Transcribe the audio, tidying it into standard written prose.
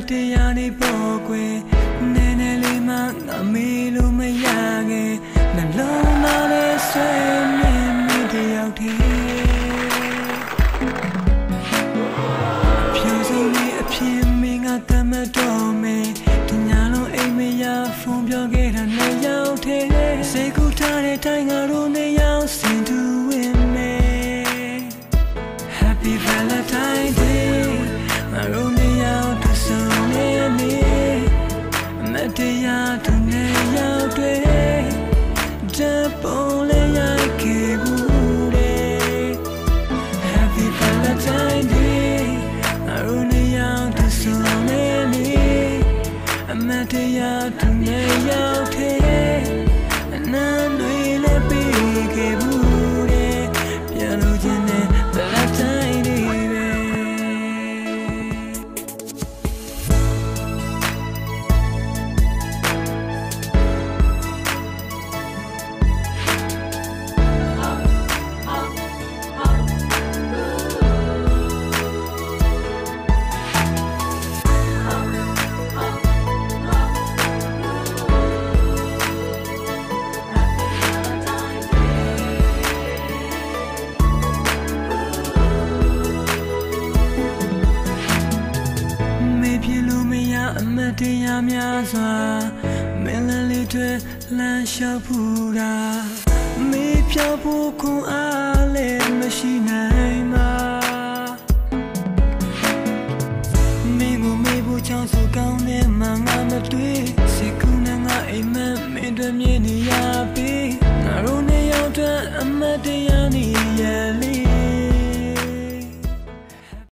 တရားနေပေါ်ကွယ်နည်းနည်းလေးမှငါမေးလို့မရခဲ့နှလုံးသားနဲ့ဆွဲမြင်မိတယောက်တည်းဖြူစင်လေးအဖြစ်မင်းကတမတ်တော်မယ်ဒီညလုံးအိမ်မရဖုန်းပြောခဲ့တာနဲ့ရောက်တယ်စိတ်ကူးထားတဲ့တိုင်းငါတို့နဲ့ရောက်စင်တူဝင်မယ် Happy Valentine Day ငါတို့နဲ့ရောက်သူဆုံးနေနေအမတ်တရားသူနဲ့ရောက်တယ်ဓာတ်ပုံလေးရိုက်ခဲ့ဘူးတဲ့ Happy Valentine Day ငါတို့နဲ့ရောက်သူဆုံးနေနေအမတ်တရားသူနဲ့ရောက်တယ်အနမ်းတွေလည်းပြီးခဲ့ဘူးတဲ့ပြန်လို့ခြင်းနဲ့ Valentine Day ပဲအမတ်တရားများစွာမင်းလည်းလေးတွေလမ်းလျှောက်ဖူးတာမေးဖြောက်ဖို့ခွန်အားလည်းမရှိနိုင်မှာမင်းကိုမေးဖို့ချောင်းစုကောင်းတဲ့မှငါမတွေ့စိတ်ကူးနဲ့ငါအိမ်မက်မင်းတို့မြင်နေရပြီငါတို့နဲ့ရောက်တဲ့အမတ်တရားနေရ